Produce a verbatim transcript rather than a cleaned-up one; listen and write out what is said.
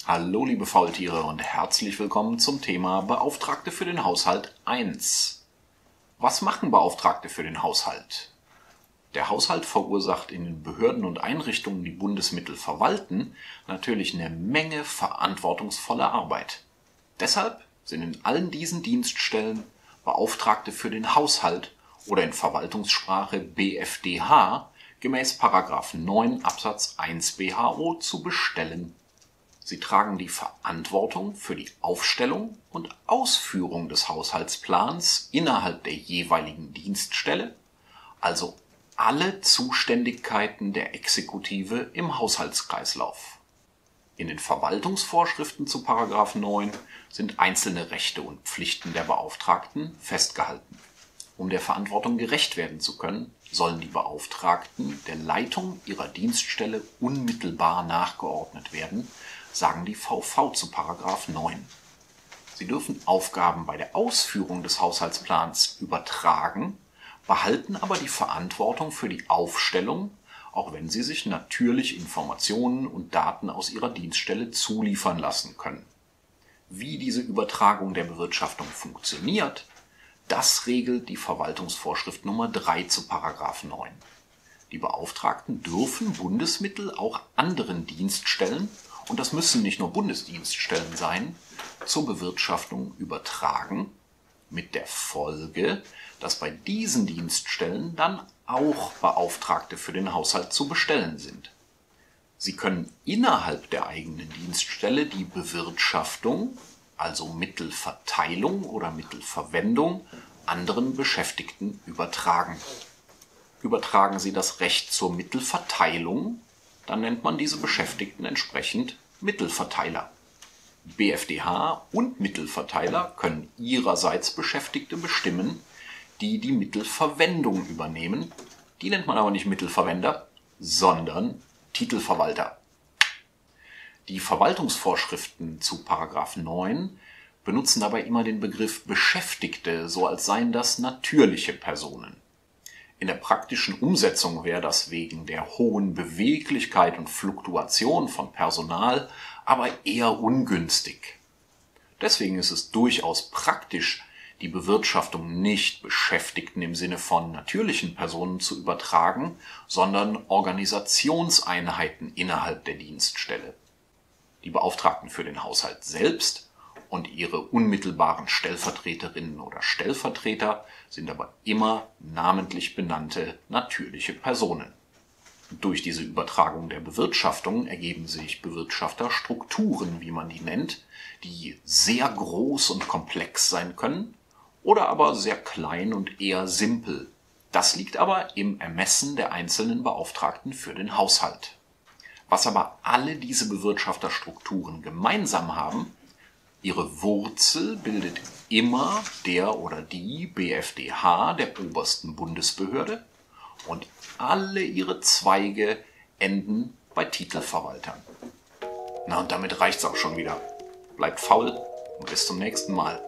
Hallo liebe Faultiere und herzlich willkommen zum Thema Beauftragte für den Haushalt eins. Was machen Beauftragte für den Haushalt? Der Haushalt verursacht in den Behörden und Einrichtungen, die Bundesmittel verwalten, natürlich eine Menge verantwortungsvoller Arbeit. Deshalb sind in allen diesen Dienststellen Beauftragte für den Haushalt oder in Verwaltungssprache B F D H gemäß Paragraph neun Absatz eins B H O zu bestellen. Sie tragen die Verantwortung für die Aufstellung und Ausführung des Haushaltsplans innerhalb der jeweiligen Dienststelle, also alle Zuständigkeiten der Exekutive im Haushaltskreislauf. In den Verwaltungsvorschriften zu Paragraph neun sind einzelne Rechte und Pflichten der Beauftragten festgehalten. Um der Verantwortung gerecht werden zu können, sollen die Beauftragten der Leitung ihrer Dienststelle unmittelbar nachgeordnet werden, sagen die V V zu Paragraph neun. Sie dürfen Aufgaben bei der Ausführung des Haushaltsplans übertragen, behalten aber die Verantwortung für die Aufstellung, auch wenn sie sich natürlich Informationen und Daten aus ihrer Dienststelle zuliefern lassen können. Wie diese Übertragung der Bewirtschaftung funktioniert, das regelt die Verwaltungsvorschrift Nummer drei zu Paragraph neun. Die Beauftragten dürfen Bundesmittel auch anderen Dienststellen, und das müssen nicht nur Bundesdienststellen sein, zur Bewirtschaftung übertragen, mit der Folge, dass bei diesen Dienststellen dann auch Beauftragte für den Haushalt zu bestellen sind. Sie können innerhalb der eigenen Dienststelle die Bewirtschaftung, also Mittelverteilung oder Mittelverwendung, anderen Beschäftigten übertragen. Übertragen Sie das Recht zur Mittelverteilung, dann nennt man diese Beschäftigten entsprechend Mittelverteiler. B F D H und Mittelverteiler können ihrerseits Beschäftigte bestimmen, die die Mittelverwendung übernehmen. Die nennt man aber nicht Mittelverwender, sondern Titelverwalter. Die Verwaltungsvorschriften zu Paragraph neun benutzen dabei immer den Begriff Beschäftigte, so als seien das natürliche Personen. In der praktischen Umsetzung wäre das wegen der hohen Beweglichkeit und Fluktuation von Personal aber eher ungünstig. Deswegen ist es durchaus praktisch, die Bewirtschaftung nicht Beschäftigten im Sinne von natürlichen Personen zu übertragen, sondern Organisationseinheiten innerhalb der Dienststelle. Die Beauftragten für den Haushalt selbst und ihre unmittelbaren Stellvertreterinnen oder Stellvertreter sind aber immer namentlich benannte natürliche Personen. Durch diese Übertragung der Bewirtschaftung ergeben sich Bewirtschafterstrukturen, wie man die nennt, die sehr groß und komplex sein können oder aber sehr klein und eher simpel. Das liegt aber im Ermessen der einzelnen Beauftragten für den Haushalt. Was aber alle diese Bewirtschafterstrukturen gemeinsam haben: ihre Wurzel bildet immer der oder die B F D H der obersten Bundesbehörde und alle ihre Zweige enden bei Titelverwaltern. Na, und damit reicht's auch schon wieder. Bleibt faul und bis zum nächsten Mal.